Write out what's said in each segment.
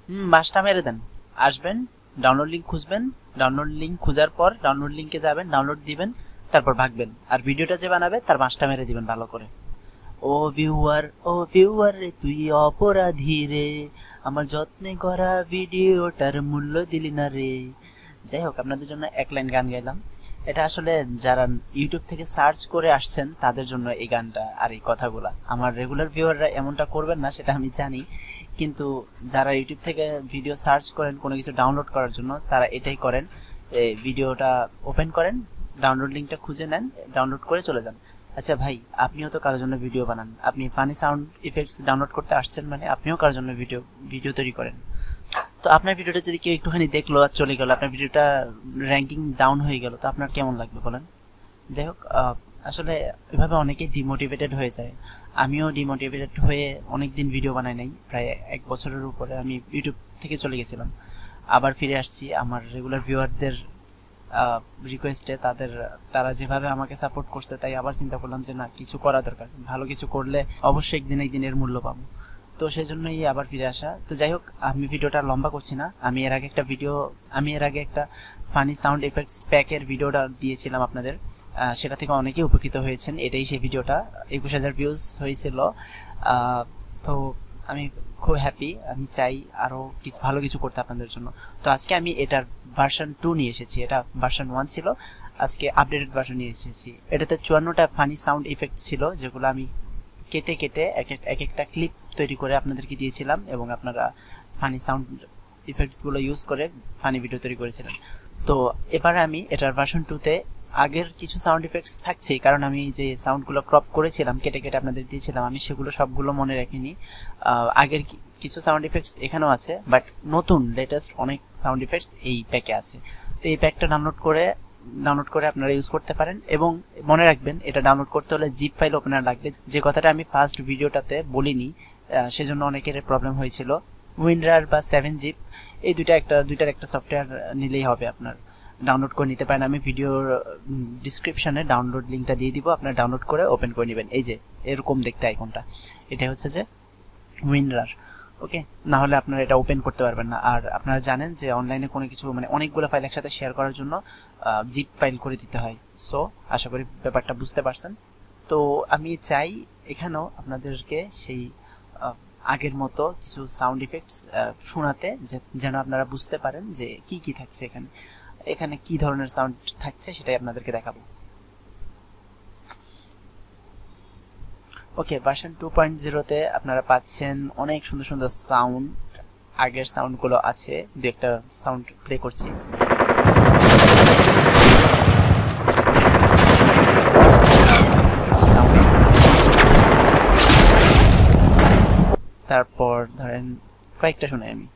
বাসটা মেরে দেন, আসবেন, ডাউনলোড লিঙ্ক খুঁজবেন, ডাউনলোড লিঙ্ক খোঁজার পর ডাউনলোড লিঙ্কে যাবেন, ডাউনলোড দিবেন, তারপর ভাগবেন। আর ভিডিওটা যে বানাবে তার বাসটা মেরে দিবেন ভালো করে। ও ভিউয়ার রে তুই অপরাধী রে, আমার যত্নে করা ভিডিওটার মূল্য দিলি না রে। যাই হোক, আপনাদের জন্য এক লাইন গান গাইলাম। এটা আসলে যারা ইউটিউব থেকে সার্চ করে আসছেন তাদের জন্য এই গানটা আর এই কথাগুলা। আমার রেগুলার ভিউয়াররা এমনটা করবেন না সেটা আমি জানি, কিন্তু যারা ইউটিউব থেকে ভিডিও সার্চ করেন কোনো কিছু ডাউনলোড করার জন্য তারা এটাই করেন। এই ভিডিওটা ওপেন করেন, ডাউনলোড লিঙ্কটা খুঁজে নেন, ডাউনলোড করে চলে যান। আচ্ছা ভাই, আপনিও তো কারোর জন্য ভিডিও বানান, আপনি ফানি সাউন্ড ইফেক্টস ডাউনলোড করতে আসছেন মানে আপনিও কারোর জন্য ভিডিও তৈরি করেন। তো আপনার ভিডিওটা যদি কেউ একটুখানি দেখলো আর চলে গেল, আপনার ভিডিওটা র্যাঙ্কিং ডাউন হয়ে গেল, তো আপনার কেমন লাগবে বলেন? যাই হোক, আসলে এভাবে অনেকে ডিমোটিভেটেড হয়ে যায়। আমিও ডিমোটিভেটেড হয়ে অনেক দিন ভিডিও বানাই নাই, প্রায় 1 বছরের উপরে আমি ইউটিউব থেকে চলে গেছিলাম। আবার ফিরে আসছি আমার রেগুলার ভিউয়ারদের রিকোয়েস্টে। তারা যেভাবে আমাকে সাপোর্ট করছে, তাই আবার চিন্তা করলাম যে না, কিছু করা দরকার, ভালো কিছু করলে অবশ্যই একদিন এর মূল্য পাবো। তো সেই জন্যই আবার ফিরে আসা। তো যাই হোক, আমি ভিডিওটা লম্বা করছি না। আমি এর আগে একটা ফানি সাউন্ড এফেক্টস প্যাকের ভিডিওটা দিয়েছিলাম আপনাদের, সেটা থেকে অনেকেই উপকৃত হয়েছেন। এটাই সেই ভিডিওটা, 21,000 ভিউজ হয়েছিল। তো আমি খুব হ্যাপি। আমি চাই আরও ভালো কিছু করতে আপনাদের জন্য। তো আজকে আমি এটার ভার্সন 2 নিয়ে এসেছি। এটা ভার্সন 1 ছিল, আজকে আপডেটেড ভার্সন নিয়ে এসেছি। এটাতে 54টা ফানি সাউন্ড ইফেক্ট ছিল, যেগুলো আমি কেটে কেটে এক একটা ক্লিপ তৈরি করে আপনাদেরকে দিয়েছিলাম, এবং আপনারা ফানি সাউন্ড ইফেক্টসগুলো ইউজ করে ফানি ভিডিও তৈরি করেছিলেন। তো এবারে আমি এটার ভার্সন 2তে আগের কিছু সাউন্ড ইফেক্টস থাকছে, কারণ আমি যে সাউন্ডগুলো ক্রপ করেছিলাম, কেটে কেটে আপনাদের দিয়েছিলাম, আমি সেগুলো সবগুলো মনে রাখিনি। আগের কিছু সাউন্ড ইফেক্টস এখানেও আছে, বাট নতুন লেটেস্ট অনেক সাউন্ড ইফেক্টস এই প্যাকে আছে। তো এই প্যাকটা ডাউনলোড করে আপনারা ইউজ করতে পারেন। এবং মনে রাখবেন, এটা ডাউনলোড করতে হলে জিপ ফাইল ওপেনার লাগবে, যে কথাটা আমি ফার্স্ট ভিডিওটাতে বলিনি, সেজন্য অনেকের প্রবলেম হয়েছিল। উইনরার বা 7zip এই দুইটার একটা সফটওয়্যার নিলেই হবে, আপনার ডাউনলোড করে নিতে পারেন। আমি ভিডিওর ডিসক্রিপশনে ডাউনলোড লিঙ্কটা দিয়ে দিব, আপনারা ডাউনলোড করে ওপেন করে নেবেন। এই যে এরকম দেখতে আইকনটা, এটা হচ্ছে যে উইনরার। ওকে, না হলে আপনারা এটা ওপেন করতে পারবেন না। আর আপনারা জানেন যে অনলাইনে কোনো কিছু মানে অনেকগুলো ফাইল একসাথে শেয়ার করার জন্য জিপ ফাইল করে দিতে হয়। সো আশা করি ব্যাপারটা বুঝতে পারছেন। তো আমি চাই এখানেও আপনাদেরকে সেই আগের মতো কিছু সাউন্ড ইফেক্টস শোনাতে, যেন আপনারা বুঝতে পারেন যে কি কি থাকছে এখানে কি ধরনের সাউন্ড থাকছে, সেটাই আপনাদেরকে দেখাবো। ওকে, ভার্সন 2.0-তে আপনারা পাচ্ছেন অনেক সুন্দর সুন্দর সাউন্ড। আগের সাউন্ডগুলো আছে, দু একটা সাউন্ড প্লে করছি। তারপর ধরেন কয়েকটা শুনাই আমি।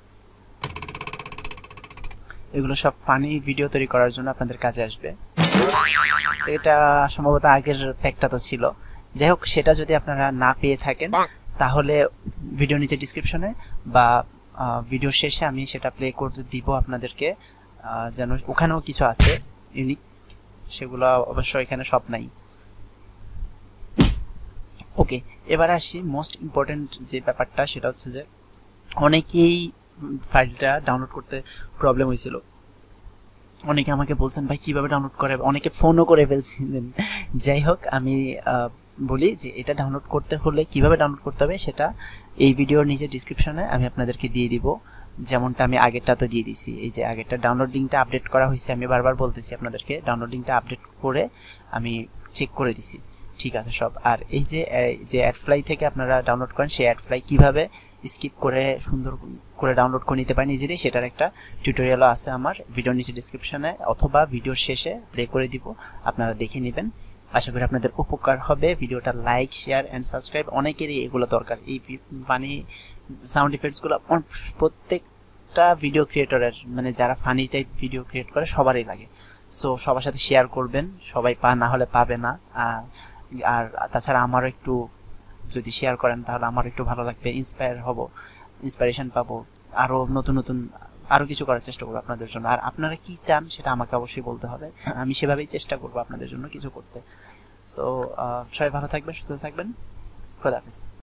এগুলো সব ফানি ভিডিও তৈরি করার জন্য আপনাদের কাজে আসবে। এটা সম্ভবত আগের প্যাকটা তো ছিল। যাই হোক, সেটা যদি আপনারা না পেয়ে থাকেন, তাহলে ভিডিও নিচে ডিসক্রিপশনে বা ভিডিওর শেষে আমি সেটা প্লে করে দিব আপনাদেরকে, যেন ওখানেও কিছু আছে ইউনিক, সেগুলো অবশ্য এখানে সব নাই। ওকে, এবার আসি মোস্ট ইম্পর্টেন্ট যে ব্যাপারটা, সেটা হচ্ছে যে অনেকেই ফাইলটা ডাউনলোড করতে প্রবলেম হয়েছিল। অনেকে আমাকে বলছেন ভাই কিভাবে ডাউনলোড করে, অনেকে ফোনও করে ফেলছিলেন। যাই হোক, আমি বলি যে এটা ডাউনলোড করতে হলে কিভাবে ডাউনলোড করতে হবে সেটা এই ভিডিওর নিচে ডিসক্রিপশনে আমি আপনাদেরকে দিয়ে দিব, যেমনটা আমি আগেরটা তো দিয়ে দিছি। এই যে আগেরটা ডাউনলোড লিঙ্কটা আপডেট করা হয়েছে, আমি বারবার বলতেছি আপনাদেরকে, ডাউনলোড লিঙ্কটা আপডেট করে আমি চেক করে দিছি, ঠিক আছে সব। আর এই যে অ্যাডফ্লাই থেকে আপনারা ডাউনলোড করেন, সেই অ্যাডফ্লাই কিভাবে স্কিপ করে সুন্দর করে ডাউনলোড করে নিতে পারেন ইজিলি, সেটার একটা টিউটোরিয়ালও আছে আমার ভিডিওর নিচে ডিসক্রিপশনে, অথবা ভিডিওর শেষে প্লে করে দিব, আপনারা দেখে নেবেন। আশা করি আপনাদের উপকার হবে। ভিডিওটা লাইক, শেয়ার অ্যান্ড সাবস্ক্রাইব, অনেকেরই এগুলো দরকার। এই ফানি সাউন্ড ইফেক্টসগুলো প্রত্যেকটা ভিডিও ক্রিয়েটরের, মানে যারা ফানি টাইপ ভিডিও ক্রিয়েট করে সবারই লাগে। সো সবার সাথে শেয়ার করবেন, সবাই না হলে পাবে না। আর তাছাড়া আমারও একটু যদি শেয়ার করেন তাহলে আমার একটু ভালো লাগবে, ইন্সপিরেশন পাবো, আরও নতুন আরও কিছু করার চেষ্টা করবো আপনাদের জন্য। আর আপনারা কি চান সেটা আমাকে অবশ্যই বলতে হবে, আমি সেভাবেই চেষ্টা করবো আপনাদের জন্য কিছু করতে। সো সবাই ভালো থাকবেন, সুস্থ থাকবেন, খোদা হাফেজ।